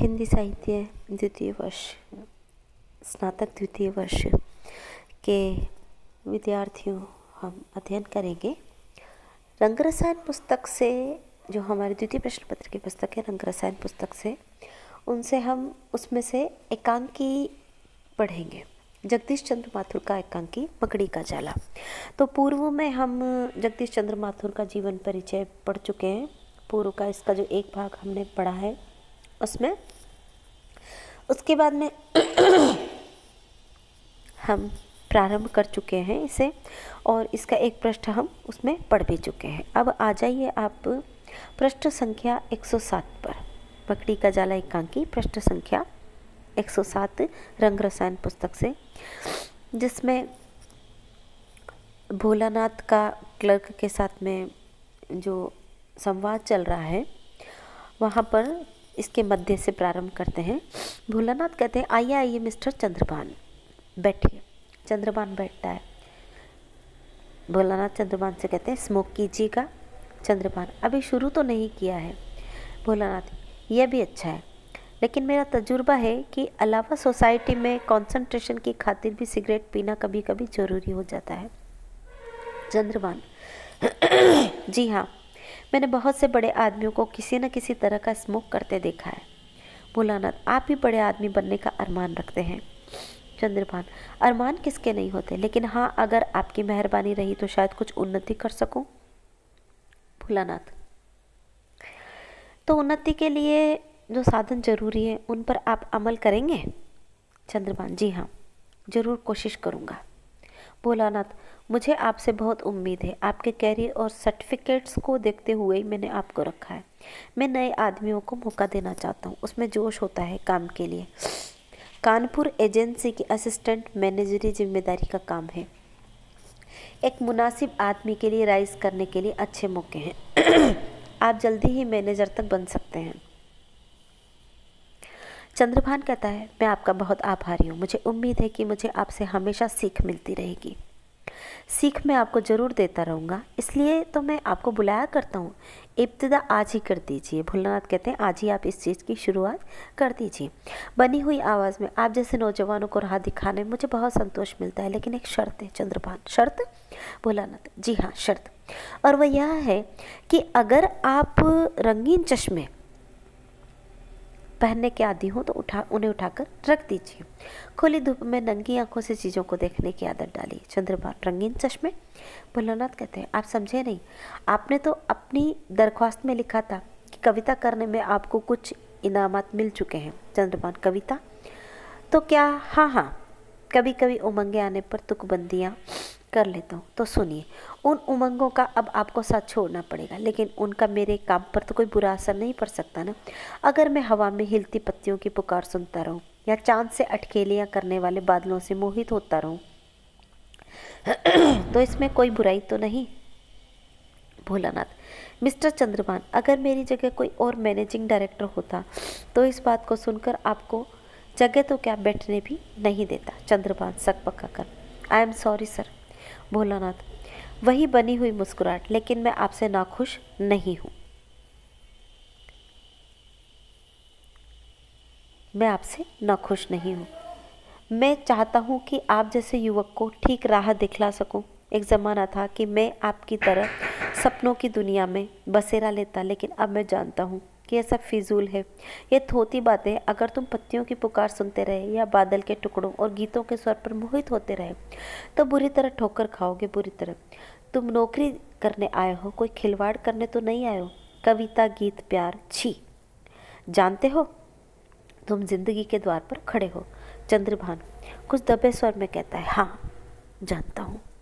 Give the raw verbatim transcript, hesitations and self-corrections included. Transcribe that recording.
हिंदी साहित्य द्वितीय वर्ष, स्नातक द्वितीय वर्ष के विद्यार्थियों हम अध्ययन करेंगे रंग रसायन पुस्तक से। जो हमारी द्वितीय प्रश्न पत्र की पुस्तक है रंग रसायन पुस्तक से, उनसे हम उसमें से एकांकी पढ़ेंगे, जगदीश चंद्र माथुर का एकांकी मकड़ी का जाला। तो पूर्व में हम जगदीश चंद्र माथुर का जीवन परिचय पढ़ चुके हैं। पूर्व का इसका जो एक भाग हमने पढ़ा है उसमें, उसके बाद में हम प्रारंभ कर चुके हैं इसे, और इसका एक पृष्ठ हम उसमें पढ़ भी चुके हैं। अब आ जाइए आप पृष्ठ संख्या एक सौ सात पर, मकड़ी का जाला एकांकी पृष्ठ संख्या एक सौ सात रंग रसायन पुस्तक से, जिसमें भोलानाथ का क्लर्क के साथ में जो संवाद चल रहा है वहाँ पर इसके मध्य से प्रारंभ करते हैं। भोलानाथ कहते हैं, आइए आइए मिस्टर चंद्रभान, बैठिए। चंद्रभान बैठता है। भोलानाथ चंद्रभान से कहते हैं, स्मोक कीजिएगा। चंद्रभान, अभी शुरू तो नहीं किया है। भोलानाथ, यह भी अच्छा है, लेकिन मेरा तजुर्बा है कि अलावा सोसाइटी में कंसंट्रेशन की खातिर भी सिगरेट पीना कभी कभी ज़रूरी हो जाता है। चंद्रभान, जी हाँ, मैंने बहुत से बड़े आदमियों को किसी न किसी तरह का स्मोक करते देखा है। भोलानाथ, आप भी बड़े आदमी बनने का अरमान रखते हैं। चंद्रभान, अरमान किसके नहीं होते, लेकिन हाँ, अगर आपकी मेहरबानी रही तो शायद कुछ उन्नति कर सकूं। भोलानाथ, तो उन्नति के लिए जो साधन जरूरी है उन पर आप अमल करेंगे। चंद्रभान, जी हाँ, जरूर कोशिश करूँगा। भोलानाथ, मुझे आपसे बहुत उम्मीद है। आपके कैरियर और सर्टिफिकेट्स को देखते हुए ही मैंने आपको रखा है। मैं नए आदमियों को मौका देना चाहता हूँ, उसमें जोश होता है काम के लिए। कानपुर एजेंसी की असिस्टेंट मैनेजरी जिम्मेदारी का काम है। एक मुनासिब आदमी के लिए राइज करने के लिए अच्छे मौके हैं। आप जल्दी ही मैनेजर तक बन सकते हैं। चंद्रभान कहता है, मैं आपका बहुत आभारी हूँ। मुझे उम्मीद है कि मुझे आपसे हमेशा सीख मिलती रहेगी। सीख मैं आपको ज़रूर देता रहूँगा, इसलिए तो मैं आपको बुलाया करता हूँ। इब्तिदा आज ही कर दीजिए। भोलानाथ कहते हैं, आज ही आप इस चीज़ की शुरुआत कर दीजिए। बनी हुई आवाज़ में, आप जैसे नौजवानों को राह दिखाने में मुझे बहुत संतोष मिलता है, लेकिन एक शर्त है। चंद्रभान, शर्त? भोलानाथ, जी हाँ, शर्त, और वह यह है कि अगर आप रंगीन चश्मे पहनने के आदी हो तो उठा उन्हें उठाकर रख दीजिए। खुली धूप में नंगी आंखों से चीज़ों को देखने की आदत डालिए। चंद्रभान, रंगीन चश्मे? भोलानाथ कहते हैं, आप समझे नहीं। आपने तो अपनी दरख्वास्त में लिखा था कि कविता करने में आपको कुछ इनामात मिल चुके हैं। चंद्रभान, कविता तो क्या, हाँ हाँ, कभी कभी उमंगे आने पर तुकबंदियाँ कर लेता हूँ। तो सुनिए, उन उमंगों का अब आपको साथ छोड़ना पड़ेगा, लेकिन उनका मेरे काम पर तो कोई बुरा असर नहीं पड़ सकता ना। अगर मैं हवा में हिलती पत्तियों की पुकार सुनता रहूँ या चांद से अटखेलियाँ करने वाले बादलों से मोहित होता रहूँ तो इसमें कोई बुराई तो नहीं। भोलानाथ, मिस्टर चंद्रभान, अगर मेरी जगह कोई और मैनेजिंग डायरेक्टर होता तो इस बात को सुनकर आपको जगह तो क्या बैठने भी नहीं देता। चंद्रभान सक पक्का कर, I am sorry sir. Bholanath, वही बनी हुई मुस्कुराहट, लेकिन मैं आपसे नाखुश नहीं हूं। मैं आपसे नाखुश नहीं हूं। मैं चाहता हूं कि आप जैसे युवक को ठीक राह दिखला सकूं। एक ज़माना था कि मैं आपकी तरह सपनों की दुनिया में बसेरा लेता, लेकिन अब मैं जानता हूं कि यह सब फिजूल है। ये थोती बातें। अगर तुम पत्तियों की पुकार सुनते रहे या बादल के टुकड़ों और गीतों के स्वर पर मोहित होते रहे तो बुरी तरह ठोकर खाओगे, बुरी तरह। तुम नौकरी करने आए हो, कोई खिलवाड़ करने तो नहीं आए हो। कविता, गीत, प्यार, छी। जानते हो तुम जिंदगी के द्वार पर खड़े हो। चंद्रभान कुछ दबे स्वर में कहता है, हाँ जानता हूँ।